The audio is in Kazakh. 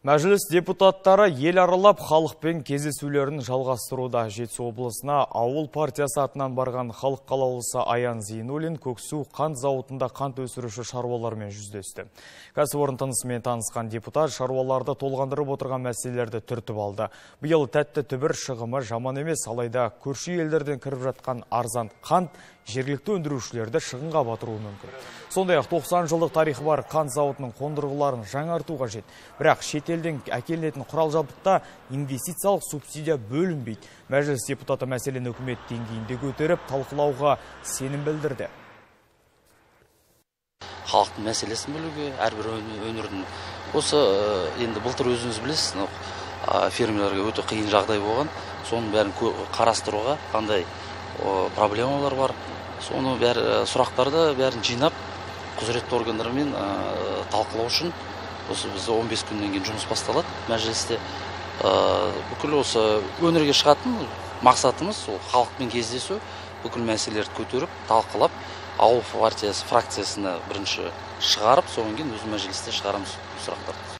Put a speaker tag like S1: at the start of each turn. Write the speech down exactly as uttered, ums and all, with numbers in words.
S1: Мәжіліс депутаттары ел аралап халықпен кездесулерін жалғастыруда. Жетісу облысына ауыл партиясы атынан барған халық қалаулысы Аян Зейнуллин Көксу қант зауытында қант өсіруші шаруалармен жүздесті. Кәсіпорын тынысымен танысқан депутат шаруаларды толғандырып отырған мәселелерді түртіп алды. Биыл тәтті түбір шығымы жаман емес, алайда көрші елдерден кіріп жатқан арзан қант жергілікті өндірушілерді шығынға батыруы мүмкін. Сондай-ақ тоқсан жылдық тарихы бар қант зауытының қондырғыларын жаңарту қажет. Бірақ шетелден әкелінетін құрал-жабдықта инвестициялық субсидия бөлінбейді. Мәжіліс депутаты мәселені үкімет деңгейінде көтеріп, талқылауға сенім білдірді.
S2: Халықтың мәселесін бөлуге, әрбір өңірдің осы енді былтыр өзіңіз білесіз, фермерлерге өте қиын жағдай болған. Соның бәрін қарастыруға қандай проблемалар бар. Соны бәрі сұрақтарды бәрін жинап, құзыретті органдармен талқылау үшін осы біз он бес күннен кейін жұмыс басталады мәжілісте. Бүкіл осы өңірге шығатын мақсатымыз сол халықпен кездесу, бүкіл мәселелерді көтеріп, талқылап, ауыл партиясы фракциясына бірінші шығарып, содан кейін өз мәжілісте шығарамыз сұрақтарды.